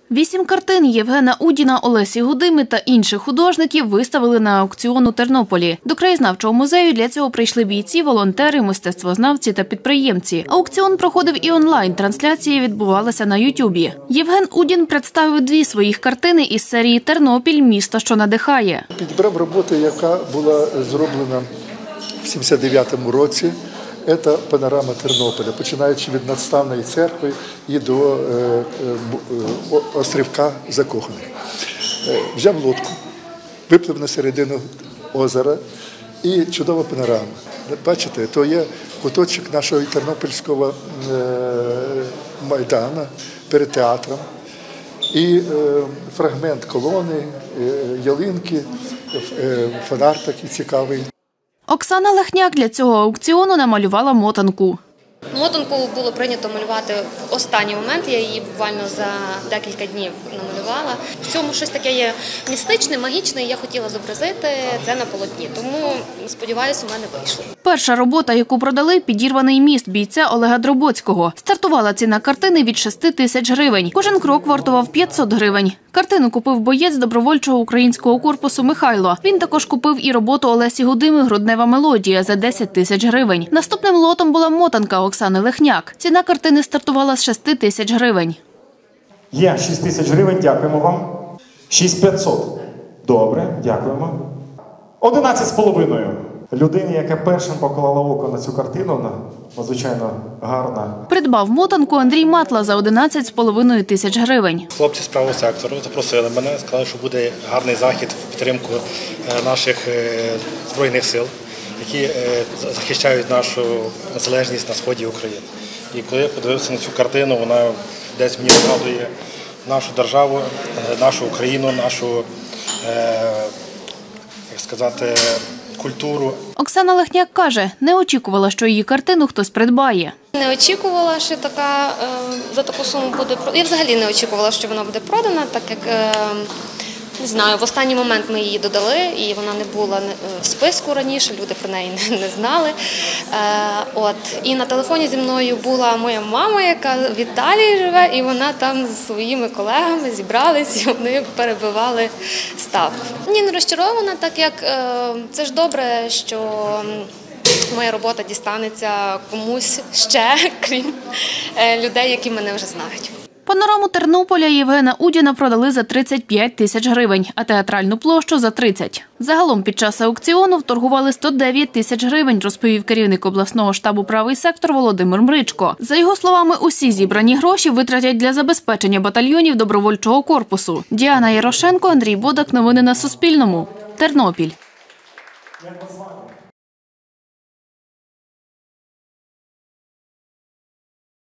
8 картин Євгена Удіна, Олесі Гудими та інших художників виставили на аукціон у Тернополі. До краєзнавчого музею для цього прийшли бійці, волонтери, мистецтвознавці та підприємці. Аукціон проходив і онлайн, трансляція відбувалася на Ютубі. Євген Удін представив 2 своїх картини із серії «Тернопіль. Місто, що надихає». Підбрав роботу, яка була зроблена в 79-му році. Це панорама Тернополя, починаючи від Надставної церкви і до острівка Закоханих. Взяв лодку, виплив на середину озера і чудова панорама. Бачите, то є куточок нашого Тернопільського майдану перед театром. І фрагмент колони, ялинки, фонар такий цікавий. Оксана Лехняк для цього аукціону намалювала мотанку. Мотанку було прийнято малювати в останній момент, я її буквально за декілька днів намалювала. В цьому щось таке є містичне, магічне, і я хотіла зобразити це на полотні, тому, сподіваюся, у мене вийшло. Перша робота, яку продали – «Підірваний міст» бійця Олега Дробоцького. Стартувала ціна картини від 6 тисяч гривень. Кожен крок вартував 500 гривень. Картину купив боєць добровольчого українського корпусу Михайло. Він також купив і роботу Олесі Гудими «Груднева мелодія» за 10 тисяч гривень. Наступним лотом була мотанка Оксани Лехняк. Ціна картини стартувала з 6 тисяч гривень. Є 6 тисяч гривень, дякуємо вам. 6500. Добре, дякуємо. 11,5. Людині, яка першим поклала око на цю картину, надзвичайно гарна. Придбав мотанку Андрій Матла за 11,5 тисяч гривень. Хлопці з правого сектору запросили мене, сказали, що буде гарний захід в підтримку наших Збройних сил, які захищають нашу незалежність на сході України. І коли я подивився на цю картину, вона десь мені нагадує нашу державу, нашу Україну, нашу, як сказати, культуру. Оксана Лехняк каже, не очікувала, що її картину хтось придбає. Не очікувала, що за таку суму буде продана. Я взагалі не очікувала, що вона буде продана, так як, не знаю, в останній момент ми її додали, і вона не була в списку раніше, люди про неї не знали. І на телефоні зі мною була моя мама, яка в Італії живе, і вона там зі своїми колегами зібрались, і вони перебивали ставку. Ні, не розчарована, так як це ж добре, що моя робота дістанеться комусь ще, крім людей, які мене вже знають. Панораму Тернополя Євгена Удіна продали за 35 тисяч гривень, а театральну площу – за 30. Загалом під час аукціону вторгували 109 тисяч гривень, розповів керівник обласного штабу «Правий сектор» Володимир Мричко. За його словами, усі зібрані гроші витратять для забезпечення батальйонів добровольчого корпусу. Діана Ярошенко, Андрій Бодак. Новини на Суспільному. Тернопіль.